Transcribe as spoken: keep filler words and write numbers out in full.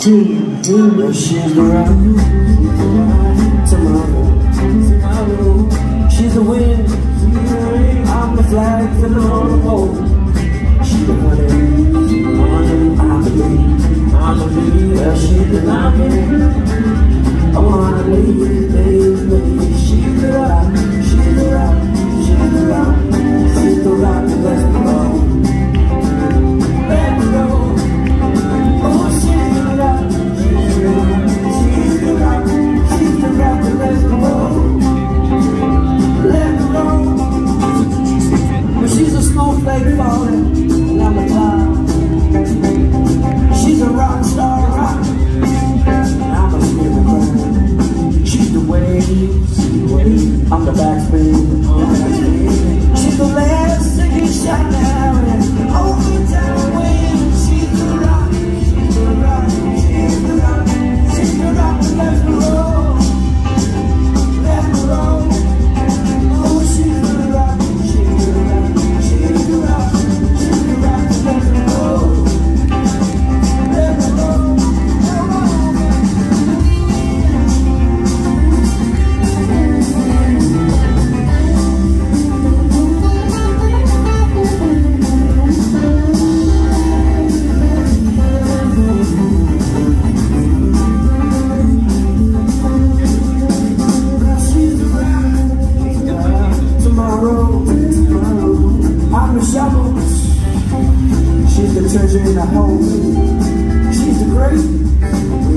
D M D. Well, she's the rock tomorrow. She's the wind, I'm the flag for the pole. She's the honey, I'm the bee, I'm the bee. Well, she's the lion, I wanna leave these ladies. She's the rock, she's the rock, she's the rock, she's the rock that lets me go. Let me go. Oh, she's the rock, she's the rock, she's the rock, she's the rock that lets me go. Let me go. Well, she's a snowflake falling, and I'm a cloud. She's a rock star rock, and I'm a spirit cloud. She's the waves, I'm the backspin. She's the last second shot down, and overtime win. She's the rock, she's the rock, she's the rock, she's the rock that lets me roll. Let me roll. Oh, she's the rock, she's the rock, she's the rock, she's the rock that lets me roll. Let me roll. She's the treasure in the hole. She's the great.